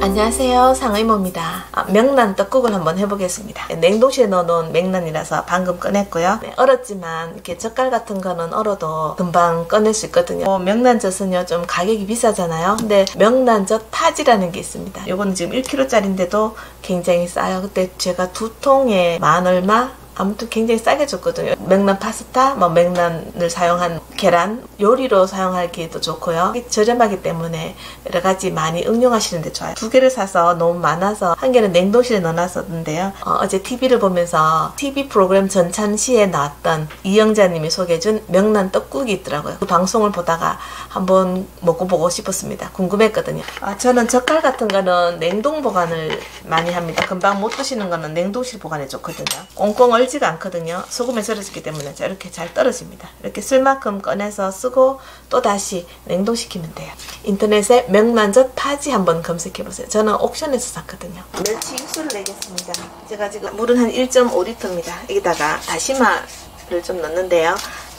안녕하세요, 상의모입니다. 명란 떡국을 한번 해보겠습니다. 냉동실에 넣어놓은 명란이라서 방금 꺼냈고요. 얼었지만 이렇게 젓갈 같은 거는 얼어도 금방 꺼낼 수 있거든요. 명란젓은요 좀 가격이 비싸잖아요. 근데 명란젓 파지라는 게 있습니다. 요거는 지금 1kg짜리인데도 굉장히 싸요. 그때 제가 2통에 만 얼마? 아무튼 굉장히 싸게 줬거든요. 명란 파스타, 명란을 사용한 계란, 요리로 사용하기도 좋고요. 저렴하기 때문에 여러 가지 많이 응용하시는데 좋아요. 2개를 사서 너무 많아서 한 개는 냉동실에 넣어놨었는데요. 어제 TV를 보면서 TV 프로그램 전참시에 나왔던 이영자님이 소개해준 명란 떡국이 있더라고요. 그 방송을 보다가 한번 먹어보고 싶었습니다. 궁금했거든요. 저는 젓갈 같은 거는 냉동 보관을 많이 합니다. 금방 못 드시는 거는 냉동실 보관에 좋거든요. 꽁꽁 얼지가 않거든요. 소금에 절여졌기 때문에 이렇게 잘 떨어집니다. 이렇게 쓸 만큼 꺼내서 쓰고 또 다시 냉동시키면 돼요. 인터넷에 명란젓 파지 한번 검색해보세요. 저는 옥션에서 샀거든요. 멸치 육수를 내겠습니다. 제가 지금 물은 한 1.5리터입니다. 여기다가 다시마를 좀 넣는데요.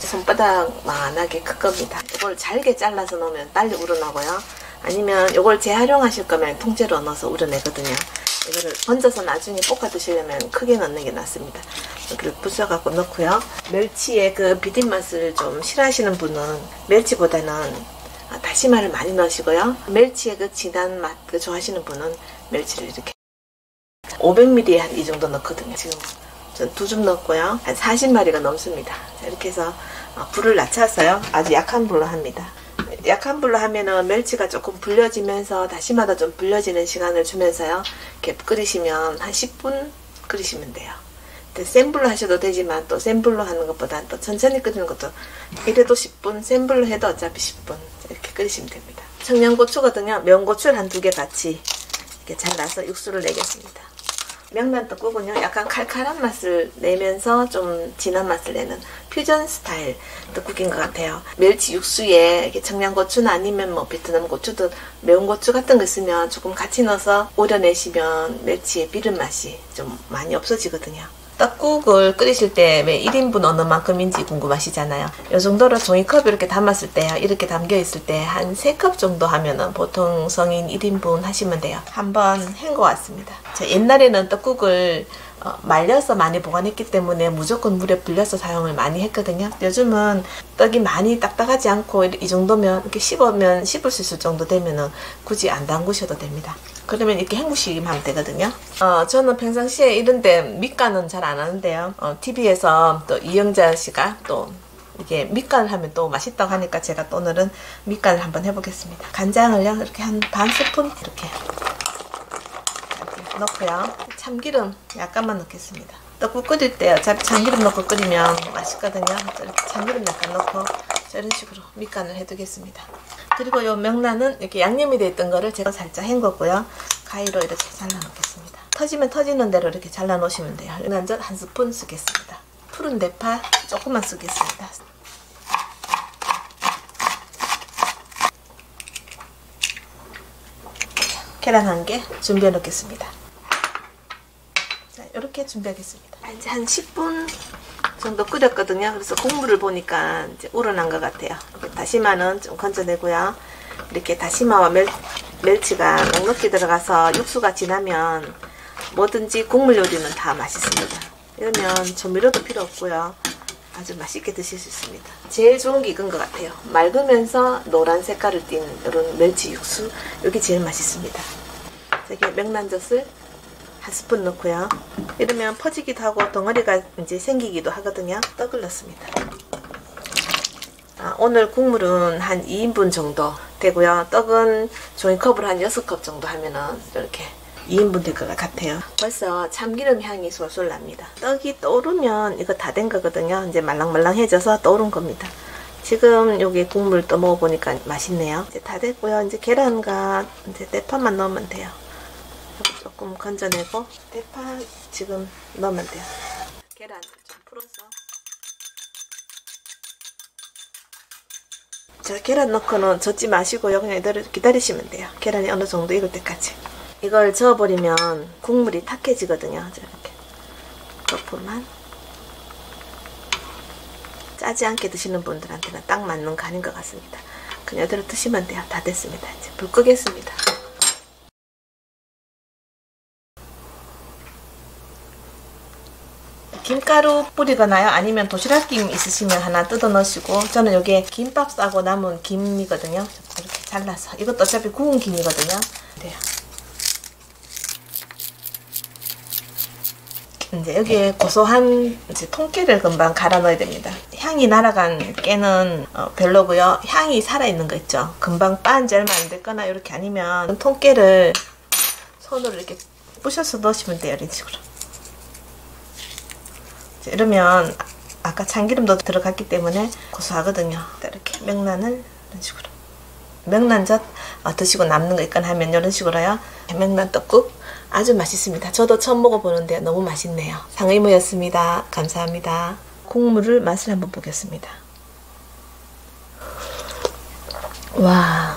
손바닥만하게 클 겁니다. 이걸 잘게 잘라서 넣으면 빨리 우러나고요. 아니면 이걸 재활용하실 거면 통째로 넣어서 우려내거든요. 이거를 건져서 나중에 볶아 드시려면 크게 넣는 게 낫습니다. 이렇게 부숴갖고 넣고요. 멸치의 그 비린 맛을 좀 싫어하시는 분은 멸치보다는 다시마를 많이 넣으시고요. 멸치의 그 진한 맛 좋아하시는 분은 멸치를 이렇게 500ml 한 이 정도 넣거든요. 지금 전 2줌 넣었고요. 한 40마리가 넘습니다. 이렇게 해서 불을 낮춰서요. 아주 약한 불로 합니다. 약한 불로 하면은 멸치가 조금 불려지면서 다시마도 좀 불려지는 시간을 주면서요. 이렇게 끓이시면 한 10분 끓이시면 돼요. 센 불로 하셔도 되지만 또 센 불로 하는 것보다 또 천천히 끓이는 것도 이래도 10분, 센 불로 해도 어차피 10분 이렇게 끓이시면 됩니다. 청양고추거든요. 명고추를 한 2개 같이 이렇게 잘라서 육수를 내겠습니다. 명란 떡국은요 약간 칼칼한 맛을 내면서 좀 진한 맛을 내는 퓨전 스타일 떡국인 것 같아요. 멸치 육수에 이렇게 청양고추나 아니면 베트남 고추도 매운 고추 같은 거 있으면 조금 같이 넣어서 우려내시면 멸치의 비린 맛이 좀 많이 없어지거든요. 떡국을 끓이실 때 왜 1인분 어느 만큼인지 궁금하시잖아요. 이 정도로 종이컵 이렇게 담았을 때요. 이렇게 담겨 있을 때 한 3컵 정도 하면은 보통 성인 1인분 하시면 돼요. 한번 헹궈 왔습니다. 옛날에는 떡국을 말려서 많이 보관했기 때문에 무조건 물에 불려서 사용을 많이 했거든요. 요즘은 떡이 많이 딱딱하지 않고 이 정도면 이렇게 씹으면 씹을 수 있을 정도 되면은 굳이 안 담그셔도 됩니다. 그러면 이렇게 헹구시기만 하면 되거든요. 저는 평상시에 이런데 밑간은 잘 안 하는데요. TV에서 또 이영자 씨가 또 이게 밑간을 하면 또 맛있다고 하니까 제가 또 오늘은 밑간을 한번 해보겠습니다. 간장을요 이렇게 한 반 스푼 이렇게 넣고요. 참기름 약간만 넣겠습니다. 떡국 끓일 때 어차피 참기름 넣고 끓이면 맛있거든요. 이렇게 참기름 약간 넣고 이런 식으로 밑간을 해두겠습니다. 그리고 요 명란은 이렇게 양념이 되어 있던 거를 제가 살짝 헹궜고요. 가위로 이렇게 잘라 놓겠습니다. 터지면 터지는 대로 이렇게 잘라 놓으시면 돼요. 명란젓 한 스푼 쓰겠습니다. 푸른 대파 조금만 쓰겠습니다. 계란 1개 준비해 놓겠습니다. 자, 이렇게 준비하겠습니다. 이제 한 10분 정도 끓였거든요. 그래서 국물을 보니까 이제 우러난 것 같아요. 다시마는 좀 건져내고요. 이렇게 다시마와 멸치가 넉넉히 들어가서 육수가 진하면 뭐든지 국물 요리는 다 맛있습니다. 이러면 조미료도 필요 없고요. 아주 맛있게 드실 수 있습니다. 제일 좋은 게 이건 것 같아요. 맑으면서 노란 색깔을 띤 이런 멸치 육수. 여기 제일 맛있습니다. 여기 명란젓을 한 스푼 넣고요. 이러면 퍼지기도 하고 덩어리가 이제 생기기도 하거든요. 떡을 넣습니다. 오늘 국물은 한 2인분 정도 되고요. 떡은 종이컵으로 한 6컵 정도 하면은 이렇게 2인분 될 것 같아요. 벌써 참기름 향이 솔솔 납니다. 떡이 떠오르면 이거 다 된 거거든요. 이제 말랑말랑해져서 떠오른 겁니다. 지금 여기 국물 또 먹어보니까 맛있네요. 이제 다 됐고요. 이제 계란과 이제 대파만 넣으면 돼요. 조금 건져내고 대파 지금 넣으면 돼요. 계란 좀 풀어서 계란 넣고는 젓지 마시고요. 그냥 기다리시면 돼요. 계란이 어느 정도 익을 때까지. 이걸 저어버리면 국물이 탁해지거든요. 이렇게 거품만. 짜지 않게 드시는 분들한테는 딱 맞는 간인 것 같습니다. 그냥 이대로 드시면 돼요. 다 됐습니다. 이제 불 끄겠습니다. 김가루 뿌리거나요? 아니면 도시락김 있으시면 하나 뜯어 넣으시고, 저는 여기에 김밥 싸고 남은 김이거든요. 이렇게 잘라서. 이것도 어차피 구운 김이거든요. 돼요. 이제 여기에 고소한 이제 통깨를 금방 갈아 넣어야 됩니다. 향이 날아간 깨는 별로고요. 향이 살아있는 거 있죠. 금방 빻은 지 얼마 안 됐거나 이렇게 아니면 통깨를 손으로 이렇게 부셔서 넣으시면 돼요. 이런 식으로. 이러면 아까 참기름도 들어갔기 때문에 고소하거든요. 이렇게 명란을 이런 식으로. 명란젓 드시고 남는 거 있거나 하면 이런 식으로요. 명란 떡국 아주 맛있습니다. 저도 처음 먹어보는데 너무 맛있네요. 상의모였습니다. 감사합니다. 국물을 맛을 한번 보겠습니다. 와,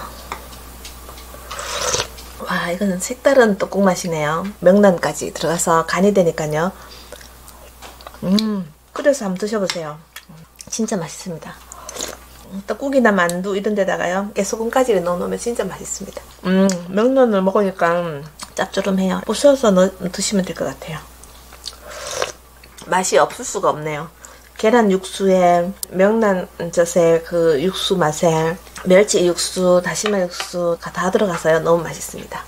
이거는 색다른 떡국 맛이네요. 명란까지 들어가서 간이 되니까요. 끓여서 한번 드셔보세요. 진짜 맛있습니다. 떡국이나 만두 이런 데다가요 깨소금까지 넣어놓으면 진짜 맛있습니다. 명란을 먹으니까 짭조름해요. 부셔서 드시면 될 것 같아요. 맛이 없을 수가 없네요. 계란 육수에 명란젓의 그 육수 맛에 멸치 육수, 다시마 육수가 다 들어가서요 너무 맛있습니다.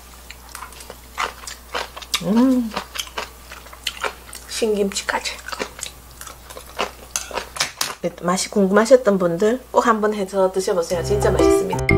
신김치까지. 맛이 궁금하셨던 분들 꼭 한번 해서 드셔보세요. 진짜 맛있습니다.